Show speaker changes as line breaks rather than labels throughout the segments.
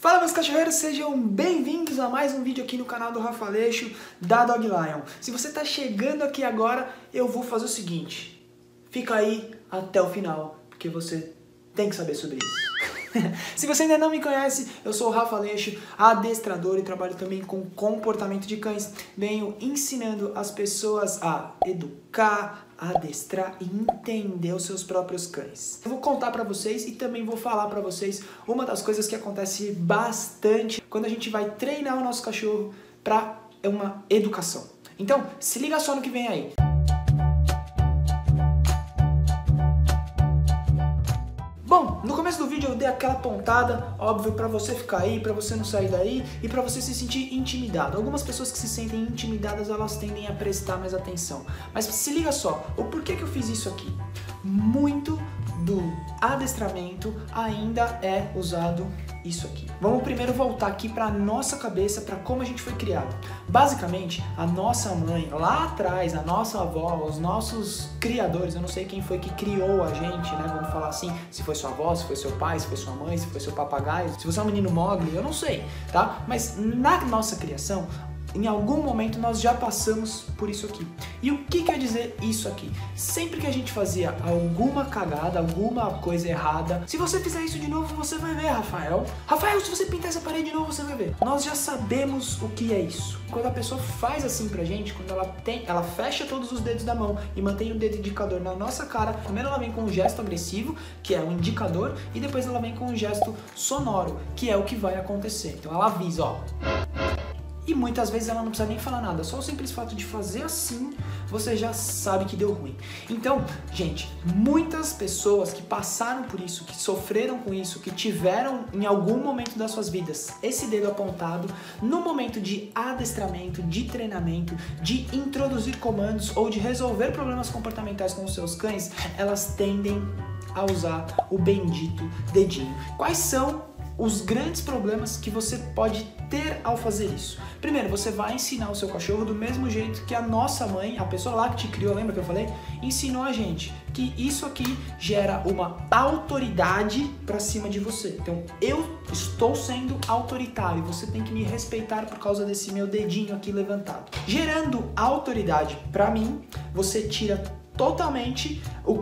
Fala meus cachorreiros, sejam bem-vindos a mais um vídeo aqui no canal do Rafa Aleixo da Dog Lion. Se você está chegando aqui agora, eu vou fazer o seguinte, fica aí até o final, porque você tem que saber sobre isso. Se você ainda não me conhece, eu sou o Rafa Aleixo, adestrador e trabalho também com comportamento de cães. Venho ensinando as pessoas a educar, adestrar e entender os seus próprios cães. Eu vou contar pra vocês e também vou falar pra vocês uma das coisas que acontece bastante quando a gente vai treinar o nosso cachorro pra uma educação. Então, se liga só no que vem aí. Bom, no começo do vídeo eu dei aquela pontada, óbvio, pra você ficar aí, pra você não sair daí e pra você se sentir intimidado. Algumas pessoas que se sentem intimidadas, elas tendem a prestar mais atenção. Mas se liga só, o porquê que eu fiz isso aqui? Muito do adestramento ainda é usado isso aqui. Vamos primeiro voltar aqui para nossa cabeça, para como a gente foi criado. Basicamente, a nossa mãe, lá atrás, a nossa avó, os nossos criadores, eu não sei quem foi que criou a gente, né? Vamos falar assim, se foi sua avó, se foi seu pai, se foi sua mãe, se foi seu papagaio, se você é um menino Mogli, eu não sei, tá? Mas na nossa criação, em algum momento nós já passamos por isso aqui. E o que quer dizer isso aqui? Sempre que a gente fazia alguma cagada, alguma coisa errada, se você fizer isso de novo, você vai ver, Rafael. Rafael, se você pintar essa parede de novo, você vai ver. Nós já sabemos o que é isso. Quando a pessoa faz assim pra gente, quando ela fecha todos os dedos da mão e mantém o dedo indicador na nossa cara, primeiro ela vem com um gesto agressivo, que é o indicador, e depois ela vem com um gesto sonoro, que é o que vai acontecer. Então ela avisa, ó. E muitas vezes ela não precisa nem falar nada, só o simples fato de fazer assim, você já sabe que deu ruim. Então, gente, muitas pessoas que passaram por isso, que sofreram com isso, que tiveram em algum momento das suas vidas esse dedo apontado, no momento de adestramento, de treinamento, de introduzir comandos ou de resolver problemas comportamentais com os seus cães, elas tendem a usar o bendito dedinho. Quais são os grandes problemas que você pode ter ao fazer isso? Primeiro, você vai ensinar o seu cachorro do mesmo jeito que a nossa mãe, a pessoa lá que te criou, lembra que eu falei? Ensinou a gente que isso aqui gera uma autoridade pra cima de você. Então, eu estou sendo autoritário, você tem que me respeitar por causa desse meu dedinho aqui levantado. Gerando autoridade pra mim, você tira totalmente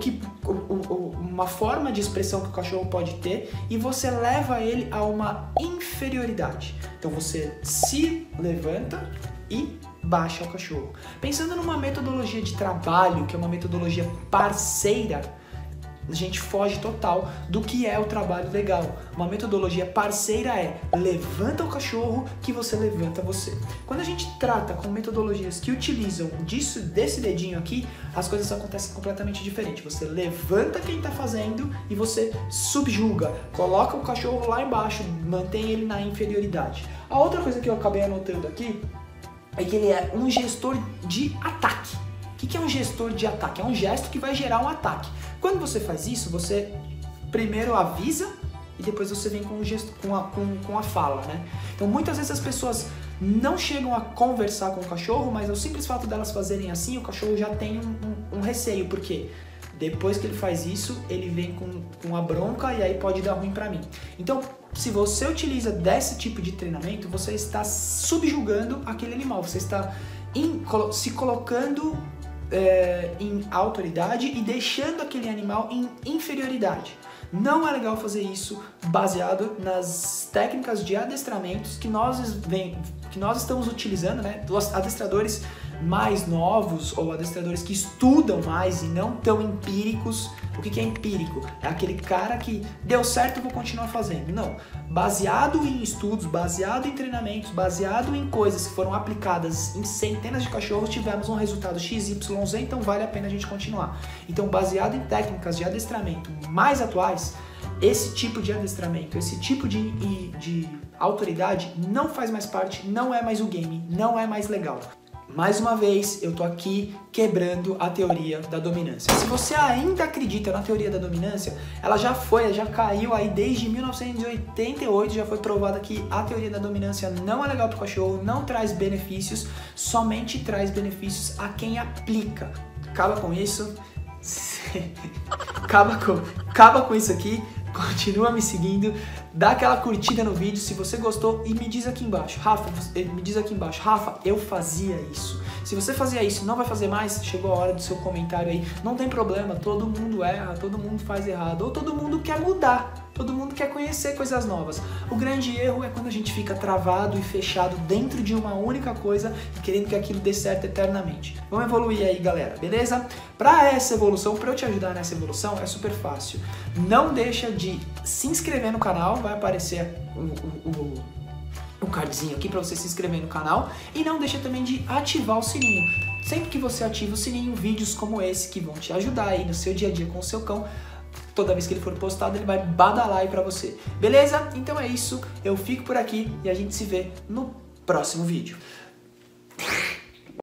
uma forma de expressão que o cachorro pode ter e você leva ele a uma inferioridade. Então você se levanta e baixa o cachorro. Pensando numa metodologia de trabalho, que é uma metodologia parceira, a gente foge total do que é o trabalho legal. Uma metodologia parceira é levanta o cachorro que você levanta você. Quando a gente trata com metodologias que utilizam desse dedinho aqui, as coisas acontecem completamente diferente. Você levanta quem está fazendo e você subjuga, coloca o cachorro lá embaixo, mantém ele na inferioridade. A outra coisa que eu acabei anotando aqui é que ele é um gestor de ataque. O que é um gestor de ataque? É um gesto que vai gerar um ataque. Quando você faz isso, você primeiro avisa e depois você vem com o gesto, com a fala, né? Então muitas vezes as pessoas não chegam a conversar com o cachorro, mas o simples fato delas fazerem assim, o cachorro já tem um receio, porque depois que ele faz isso, ele vem com a bronca e aí pode dar ruim pra mim. Então, se você utiliza desse tipo de treinamento, você está subjugando aquele animal, você está se colocando em autoridade e deixando aquele animal em inferioridade. Não é legal fazer isso baseado nas técnicas de adestramentos que nós estamos utilizando, né? Os adestradores mais novos ou adestradores que estudam mais e não tão empíricos. O que é empírico? É aquele cara que deu certo, eu vou continuar fazendo. Não. Baseado em estudos, baseado em treinamentos, baseado em coisas que foram aplicadas em centenas de cachorros, tivemos um resultado XYZ, então vale a pena a gente continuar. Então, baseado em técnicas de adestramento mais atuais, esse tipo de adestramento, esse tipo de autoridade não faz mais parte, não é mais o game, não é mais legal. Mais uma vez, eu tô aqui quebrando a teoria da dominância. Se você ainda acredita na teoria da dominância, ela já caiu aí desde 1988, já foi provada que a teoria da dominância não é legal pro cachorro, não traz benefícios, somente traz benefícios a quem aplica. Acaba com isso. Acaba com isso aqui. continua me seguindo, dá aquela curtida no vídeo se você gostou e me diz aqui embaixo, Rafa, eu fazia isso. Se você fazia isso e não vai fazer mais, chegou a hora do seu comentário aí. Não tem problema, todo mundo erra, todo mundo faz errado, ou todo mundo quer mudar, todo mundo quer conhecer coisas novas. O grande erro é quando a gente fica travado e fechado dentro de uma única coisa e querendo que aquilo dê certo eternamente. Vamos evoluir aí, galera, beleza? Para essa evolução, para eu te ajudar nessa evolução, é super fácil. Não deixa de se inscrever no canal, vai aparecer o cardzinho aqui para você se inscrever no canal, e não deixa também de ativar o sininho. Sempre que você ativa o sininho, vídeos como esse que vão te ajudar aí no seu dia a dia com o seu cão, toda vez que ele for postado, ele vai badalar aí pra você. Beleza? Então é isso, eu fico por aqui e a gente se vê no próximo vídeo.